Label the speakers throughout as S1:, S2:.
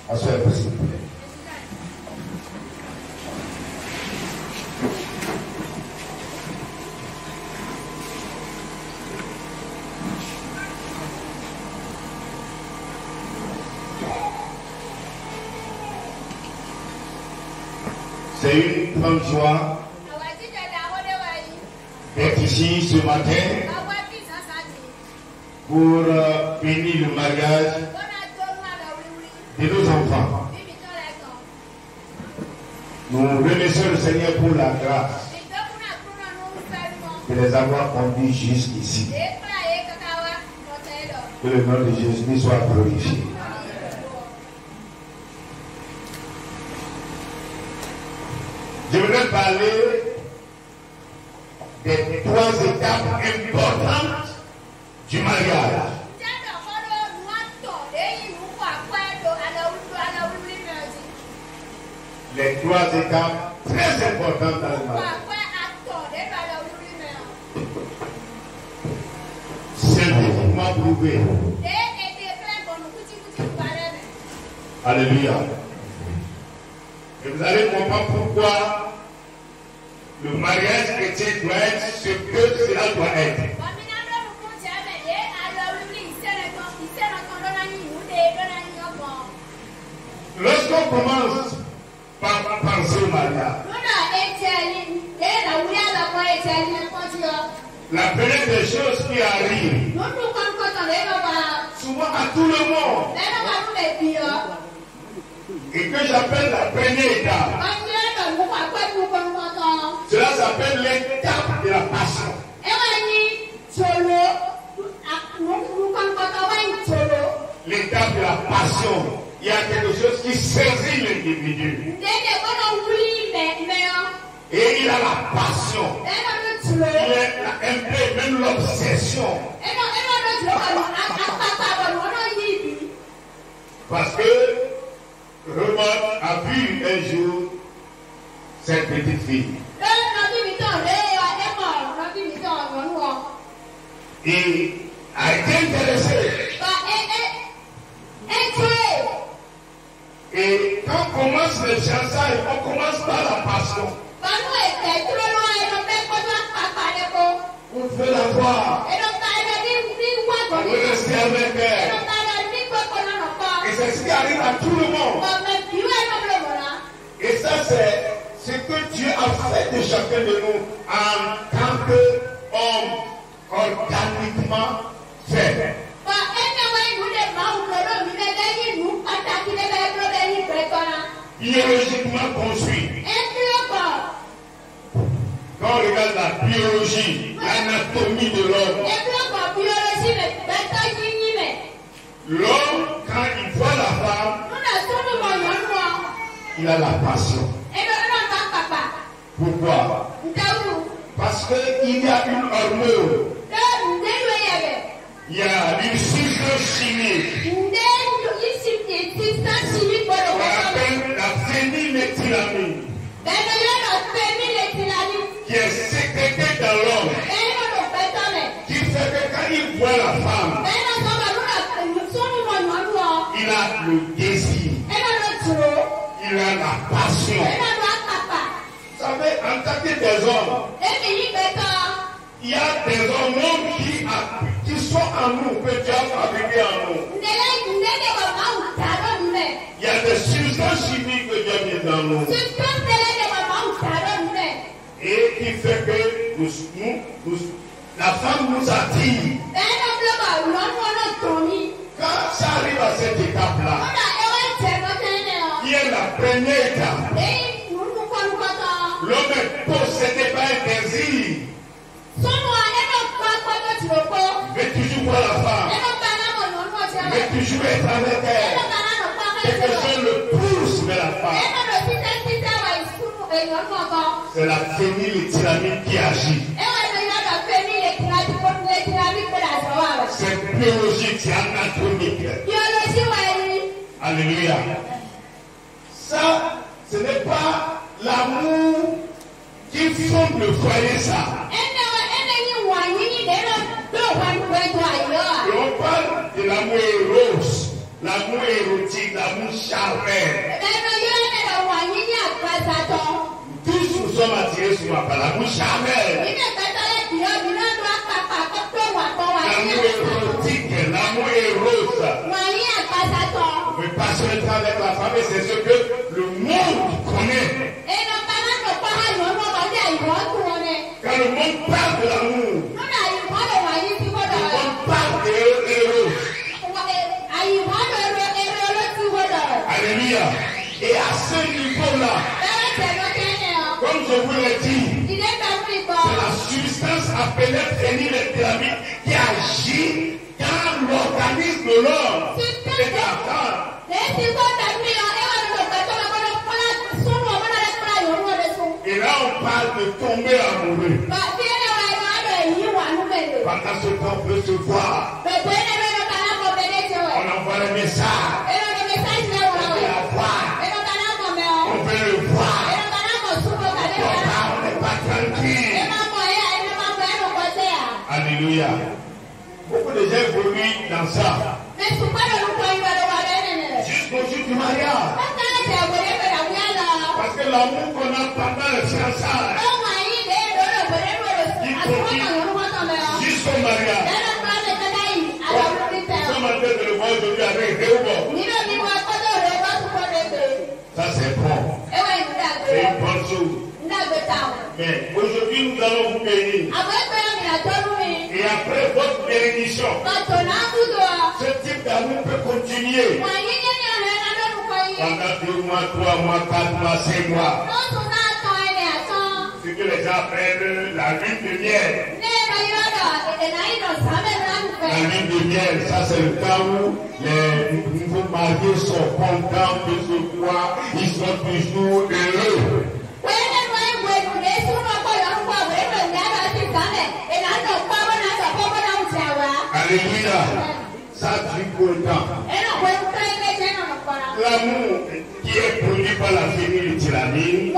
S1: Assoyez-vous s'il vous plaît. C'est une grande joie d'être ici ce matin pour bénir le mariage de nos enfants. Nous remercions le Seigneur pour la grâce de les avoir conduits jusqu'ici. Que le nom de Jésus soit glorifié. Je voudrais parler des 3 étapes importantes du mariage. Les 3 étapes très importantes dans le mariage. Scientifiquement prouvé. Alléluia. Et vous allez comprendre pourquoi le mariage chrétien doit être ce que cela doit être. Lorsqu'on commence par penser au mariage, la première des choses qui arrive souvent à tout le monde et que j'appelle la première étape, cela s'appelle l'étape de la passion. L'étape de la passion. Il y a quelque chose qui saisit l'individu. Et il a la passion. Il a un peu même l'obsession. Parce que Romain a vu un jour cette petite fille. Et a été intéressé. Et quand on commence le fiançailles, on commence par la passion. On veut la voir. On veut rester avec elle. Et c'est ce qui arrive à tout le monde. Et ça, c'est ce que Dieu a fait de chacun de nous en tant qu'homme organiquement fait. Biologiquement construit. Quand on regarde la biologie, l'anatomie de l'homme, l'homme, quand il voit la femme, il a la passion. Pourquoi? Parce qu'il y a une hormone. Il y a une substance chimique. On appelle la phényléthylamine. Qui est sécrétée dans l'homme. Qui fait que quand il voit la femme, il a le désir. Il a la passion. Vous savez, en tant que des hommes, il y a des hormones qui sont en nous, que Dieu a fabriquées en nous. Il y a des substances chimiques que Dieu a mises dans nous. Et qui fait que la femme nous attire. Quand ça arrive à cette étape-là, qui est la première étape, l'homme est possédé par un désir. Il veut toujours voir la femme. Il veut toujours être avec elle. Quelque chose le pousse vers la femme. C'est la phényléthylamine qui agit. C'est biologique, c'est anatomique. Alléluia. Ça, ce n'est pas l'amour qui fonde le foyer, ça. Et on parle de l'amour éros, l'amour érotique, l'amour charnel. Tous nous sommes attirés par l'amour charnel. L'amour érotique, l'amour éros. On peut passer le temps avec la femme et c'est ce que le monde connaît. Quand le monde parle de l'amour, le monde parle de héros. Alléluia. Et à ce niveau-là, comme je vous l'ai dit, c'est la substance appelée phényléthylamine qui agit dans l'organisme de l'homme. C'est la femme. Et là, on parle de tomber amoureux. Pendant ce temps, on peut se voir. On envoie le message. On peut la voir. On peut le voir. On n'est pas tranquille. Alléluia. Beaucoup de gens évoluent dans ça. Jusqu'au jour du mariage. Parce que l'amour qu'on a pendant le fiançailles, il continue jusqu'au mariage. Nous sommes en train de le voir aujourd'hui avec Réhoboth. Ça c'est bon. C'est une bonne chose. Mais aujourd'hui nous allons vous bénir. Et après votre bénédiction, ce type d'amour peut continuer. Pendant 2 mois, 3 mois, 4 mois, 5 mois. Ce que les gens appellent la lune de miel. La lune de miel, ça c'est le temps où les nouveaux mariés sont contents de se voir, ils sont toujours heureux. Alléluia. Ça dure pour le temps. L'amour qui est produit par la phényléthylamine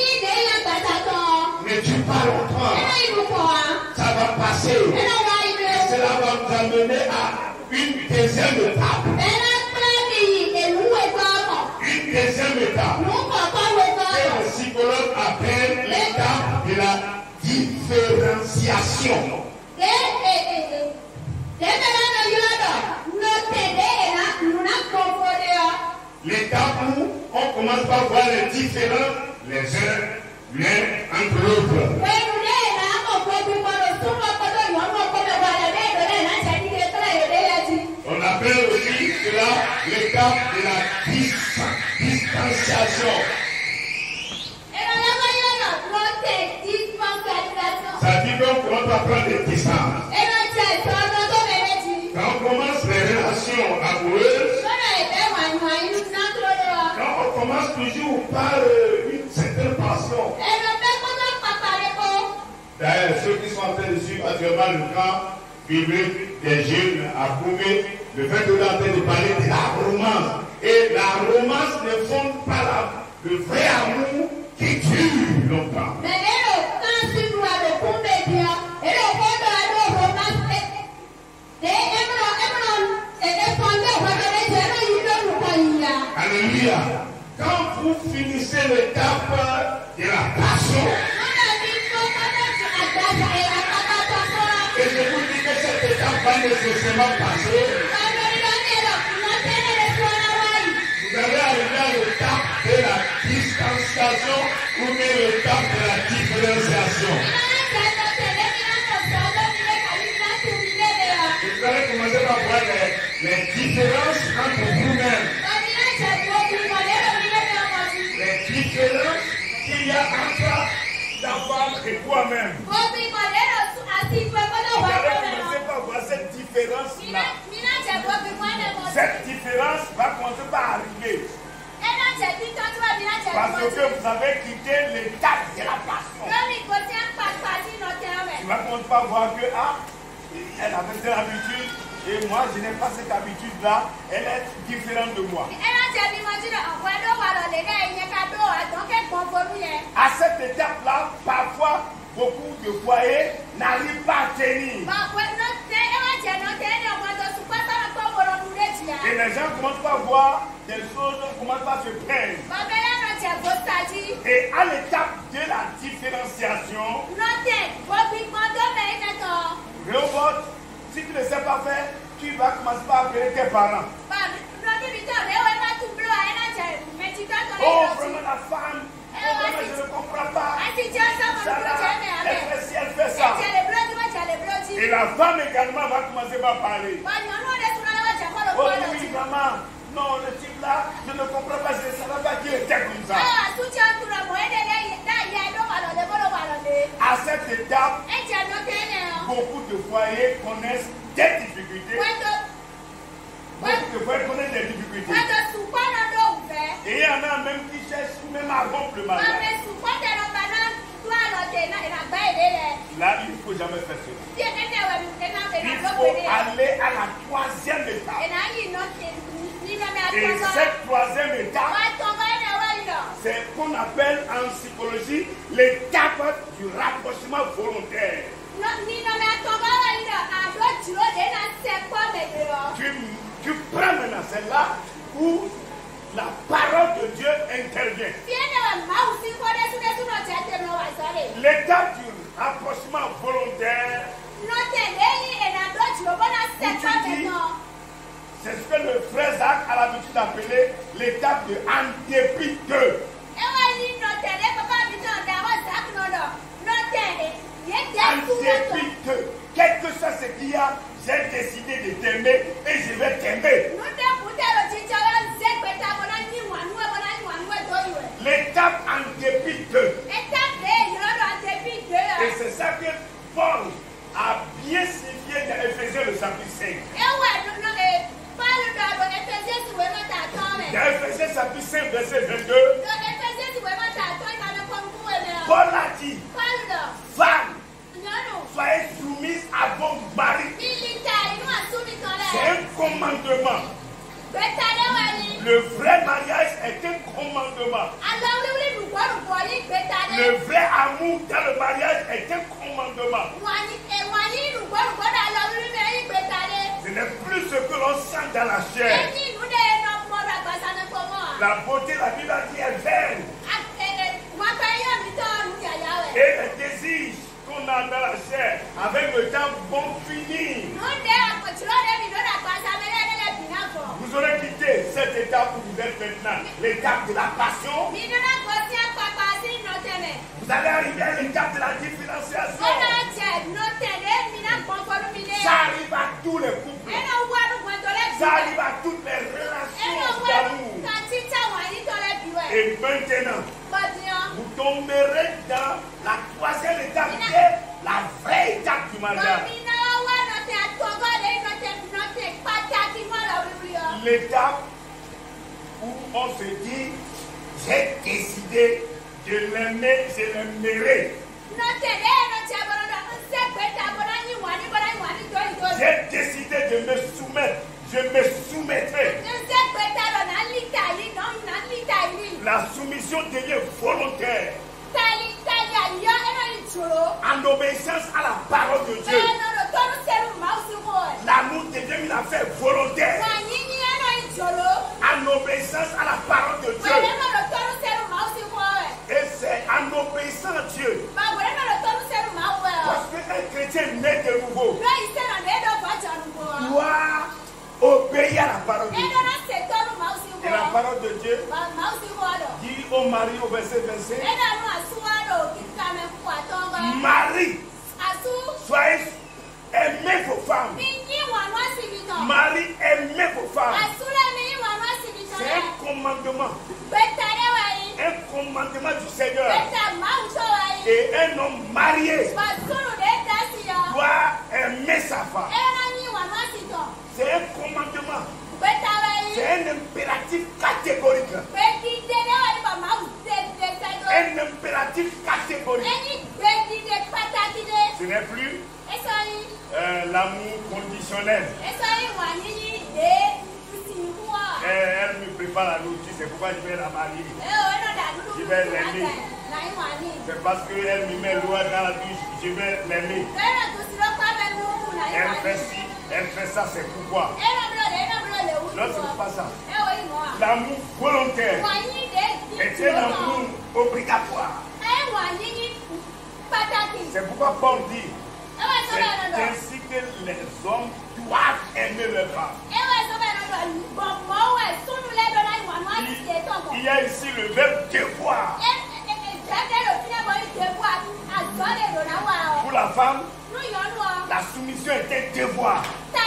S1: ne dure pas longtemps. Ça va passer. Et cela va nous amener à une deuxième étape. Une deuxième étape. Que le psychologue appelle l'étape de la différenciation. L'étape où on commence par voir les différences les uns l'un entre l'autre. On appelle aussi cela l'étape de la distanciation. Ça dit qu'on commence à prendre des distances. Quand on commence les relations amoureuses, quand on commence toujours par une certaine passion. D'ailleurs, ceux qui sont en train de suivre actuellement le camp biblique des jeunes à Koumé, le fait que nous sommes en train de parler de la romance. Et la romance ne fonde pas le vrai amour qui dure longtemps. Alléluia. Quand vous finissez l'étape de la passion, et je vous dis que cette étape va nécessairement passer, vous allez arriver à l'étape de la distanciation ou bien l'étape de la différenciation. Vous allez commencer par voir les différences entre vous-même. Les différences qu'il y a entre ta femme et toi-même. Vous allez commencer par voir cette différence-là. Cette différence va commencer par arriver. Parce que vous avez quitté l'étape de la passion. Tu vas commencer par voir que elle avait cette habitude et moi je n'ai pas cette habitude-là. Elle est différente de moi. À cette étape-là, parfois, beaucoup de foyers n'arrivent pas à tenir. Et les gens commencent par voir des choses commencent à se perdre. Et à l'étape de la différenciation, Rehoboth, si tu ne sais pas faire, tu vas commencer par appeler tes parents. Oh, vraiment la femme, oh, vraiment je ne comprends pas. Elle fait ça. Et la femme également va commencer par parler. Oh oui, maman, non, le type là, je ne comprends pas, je ne savais pas qu'il était comme ça. À cette étape, beaucoup de foyers connaissent des difficultés. Beaucoup de foyers connaissent des difficultés. Et il y en a même qui cherchent même à rompre le mariage. Là, il ne faut jamais faire cela. Il faut aller à la troisième étape. Et cette troisième étape, c'est ce qu'on appelle en psychologie l'étape du rapprochement volontaire. Tu prends maintenant celle-là où la parole de Dieu intervient. L'étape du rapprochement volontaire, c'est ce que le frère Zach a l'habitude d'appeler l'étape de en dépit de. En dépit de. Quel que soit ce qu'il y a, j'ai décidé de t'aimer et je vais t'aimer. L'étape en dépit de. Et c'est ça que Paul a bien signifié dans Éphésiens le chapitre 5. Dans Éphésiens chapitre 5, verset 22, Paul a dit, femme, soyez soumise à vos maris. C'est un commandement. Le vrai mariage est un commandement. Le vrai amour dans le mariage est un commandement. Ce n'est plus ce que l'on sent dans la chair. La beauté, la Bible a dit, est belle. Et le désir qu'on a dans la chair, avec le temps, vont finir. Vous aurez quitté cette étape où vous êtes maintenant, l'étape de la passion. Vous allez arriver à l'étape de la différenciation. Ça arrive à tous les couples. Ça arrive à toutes les relations d'amour. Et maintenant, vous tomberez dans la troisième étape qui est la vraie étape du mariage. L'étape où on se dit, j'ai décidé de l'aimer, je l'aimerai. J'ai décidé de me soumettre, je me soumettrai. La soumission devient volontaire. En obéissance à la parole de Dieu. L'amour devient une affaire volontaire. En obéissance à la parole de Dieu. Et c'est en obéissant à Dieu. Parce qu'un chrétien né de nouveau doit obéir à la parole de Dieu. Et la parole de Dieu dit au mari au verset 25, Marie, soyez aimez vos femmes. Marie, aimez vos femmes. C'est un commandement. Un commandement du Seigneur. Et un homme marié doit aimer sa femme. C'est un commandement. C'est un impératif catégorique. Un impératif catégorique. Ce n'est plus l'amour conditionnel. Elle me prépare la nourriture, c'est pourquoi je vais la marier. Je vais l'aimer. C'est parce qu'elle me met l'eau dans la douche, je vais l'aimer. Elle fait ci, elle fait ça, c'est pourquoi. Non, ce n'est pas ça. L'amour volontaire était un amour obligatoire. C'est pourquoi Paul dit, c'est ainsi que les hommes doivent aimer leur femme. Il y a ici le verbe devoir. Pour la femme, la soumission était devoir.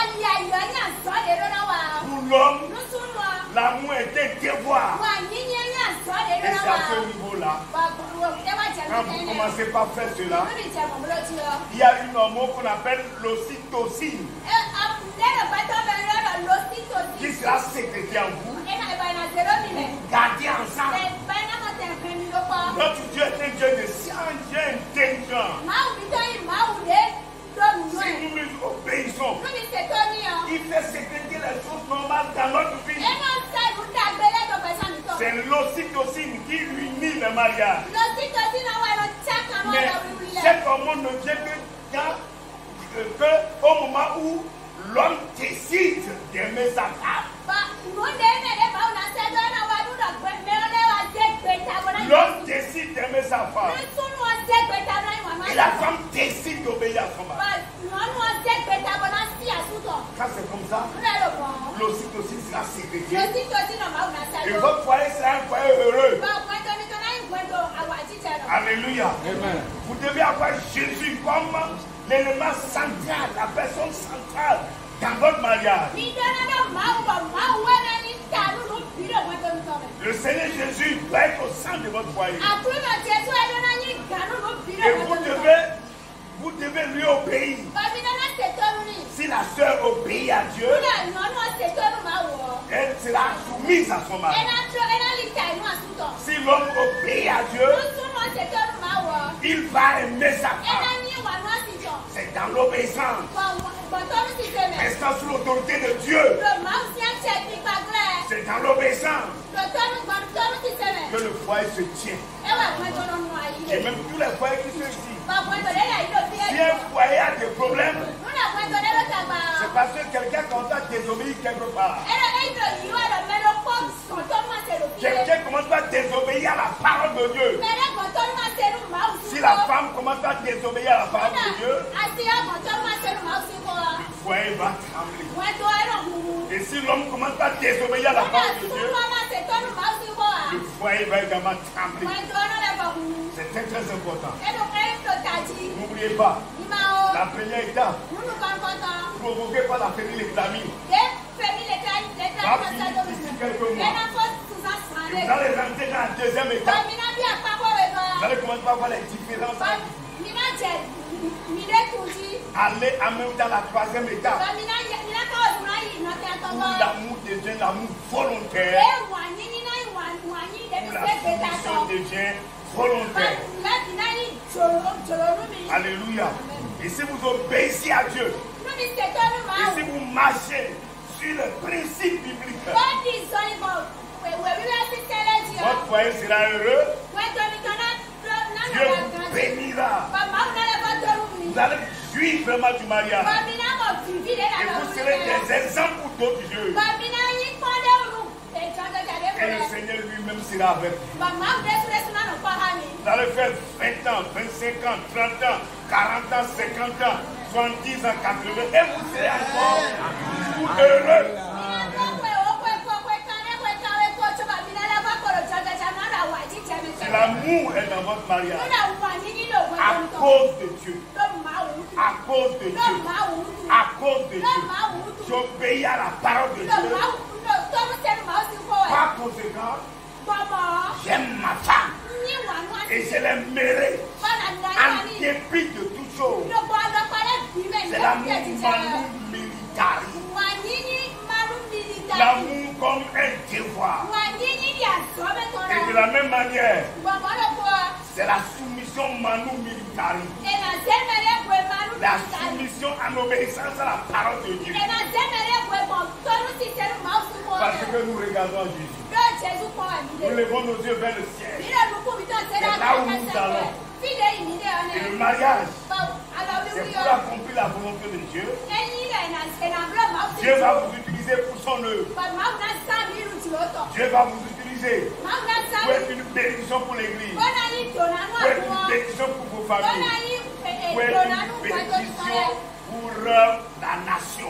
S1: Pour l'homme, l'amour était devoir. Et c'est à ce niveau-là, quand vous commencez par faire cela, il y a une hormone qu'on appelle l'ocytocine qui sera sécrétée en vous. Gardez ensemble. Notre Dieu est un Dieu de science, Dieu intelligent. Si nous lui obéissons, il fait sécréter les choses normales dans notre vie. C'est l'ocytocine qui unit le mariage. Mais cette hormone ne vient que au moment où l'homme décide d'aimer sa femme. L'homme décide d'aimer sa femme. Et la femme décide d'obéir à son mari. Quand c'est comme ça, l'ocytocine sera sécrétée. Et votre foyer sera un foyer heureux. Alléluia. Amen. Vous devez avoir Jésus comme l'élément central, la personne centrale dans votre mariage. Le Seigneur Jésus doit être au centre de votre foyer. Et vous devez lui obéir. Si la sœur obéit à Dieu, elle sera soumise à son mari. Si l'homme obéit à Dieu, il va aimer sa femme. C'est dans l'obéissance. Restant sous l'autorité de Dieu. C'est dans l'obéissance que le foyer se tient. Et même tous les foyers qui sont ici. Si un foyer a des problèmes, c'est parce que quelqu'un commence à désobéir quelque part. Quelqu'un commence à désobéir à la parole de Dieu. Si la femme commence à désobéir à la parole de Dieu, le foyer va trembler. Et si l'homme commence à désobéir à la parole de Dieu, le foyer va également trembler. C'est très très important. N'oubliez pas, la première étape, provoquée par la phényléthamine, va finir d'ici quelques mois. Et vous allez rentrer dans la deuxième étape. Vous allez commencer à voir les différences. Allez en même temps dans la troisième étape. Où l'amour devient l'amour volontaire. Où la soumission devient volontaire. Alléluia. Et si vous obéissez à Dieu, et si vous marchez sur le principe biblique, votre foyer sera heureux. Dieu vous bénira. Vous allez jouir vraiment du mariage. Et vous serez des exemples pour d'autres jeunes. Et le Seigneur lui-même sera avec vous. Vous allez faire 20 ans, 25 ans, 30 ans, 40 ans, 50 ans, 70 ans, 80 ans. Et vous serez encore heureux. Si l'amour est dans votre mariage, à cause de Dieu, à cause de Dieu, à cause de Dieu, j'obéis à la parole de Dieu. Par conséquent, j'aime ma femme et je l'aimerai en dépit de toutes choses. C'est l'amour militari. L'amour comme un devoir. Et de la même manière, c'est la soumission manu militari. La soumission en obéissance à la parole de Dieu. Parce que nous regardons Jésus. Nous levons nos yeux vers le ciel. C'est là où nous allons. Et le mariage, c'est pour accomplir la volonté de Dieu. Dieu va vous utiliser
S2: utiliser pour son œuvre. Dieu va vous utiliser pour être une bénédiction pour l'église, pour être une bénédiction pour vos familles, pour être une bénédiction pour la nation.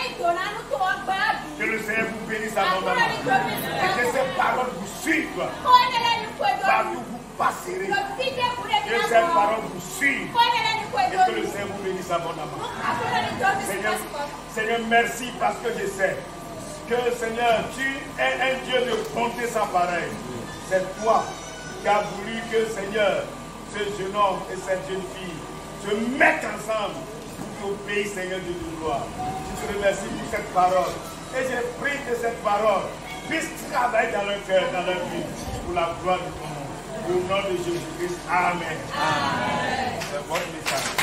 S2: Que le Seigneur vous bénisse abondamment. Et que ces paroles vous suivent partout où vous passerez. Que ces paroles vous suivent. Et que le Seigneur vous bénisse abondamment. Seigneur, merci parce que je sais que, Seigneur, tu es un Dieu de bonté sans pareil. C'est toi qui as voulu que, Seigneur, ce jeune homme et cette jeune fille se mettent ensemble pour que pays, Seigneur, de gloire. Je te remercie pour cette parole. Et je prie que cette parole puisse travailler dans leur cœur, dans leur vie, pour la gloire de ton nom. Au nom de Jésus-Christ. Amen. C'est votre message.